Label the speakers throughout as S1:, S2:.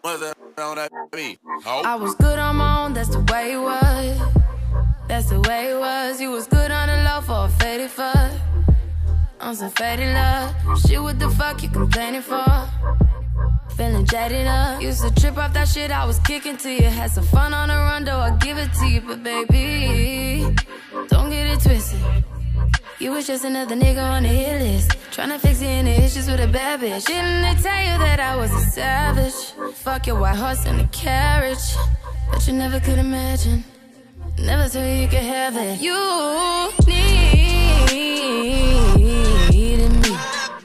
S1: What's that on that beat?
S2: I was good on my own, that's the way it was. That's the way it was. You was good on the low for a faded fuck. On some faded love. Shit, what the fuck you complaining for? Feeling jaded up. Used to trip off that shit I was kicking to you. Had some fun on the run, though I give it to you. But baby, don't get it twisted. You was just another nigga on the hit list, tryna fix any issues with a bad bitch. Didn't they tell you that I was a savage? Fuck your white horse and a carriage. But you never could imagine, never thought you could have it. You needed me.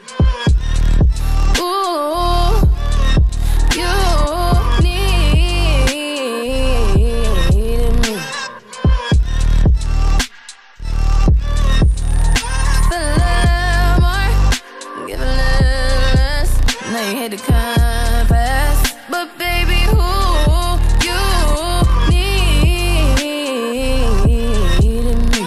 S2: Ooh, you needed me. Feel a little more, give a little less. Now you hate the compass, but baby, who you needed me.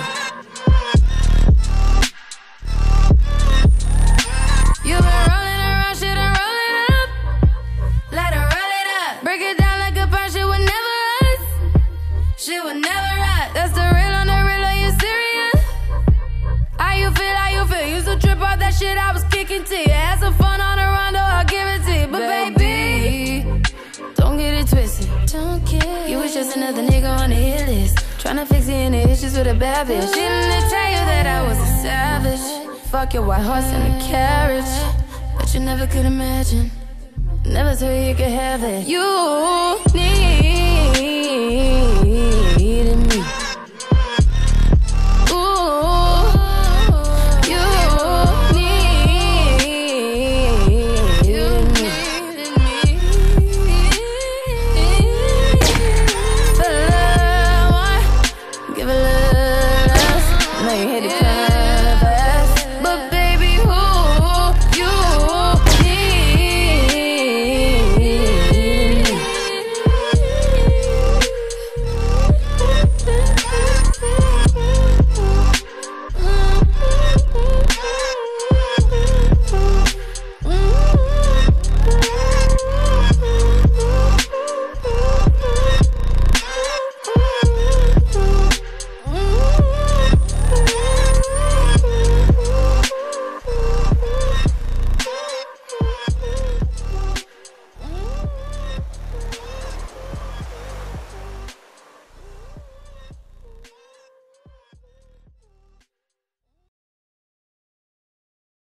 S2: You been rolling around, shit, and roll it up. Let her roll it up. Break it down like a pound, shit would never rise. Shit would never rise. That's the real on the real, are you serious? How you feel, how you feel? Used to trip off that shit I was kicking to you. Had some fun on the run, though I'll give it to you. But baby, don't get it twisted. Don't get you was just another nigga on the hit list, tryna fix any issues with a bad bitch. Didn't they tell you that I was a savage? Fuck your white horse and a carriage. But you never could imagine, never thought you could have it. You need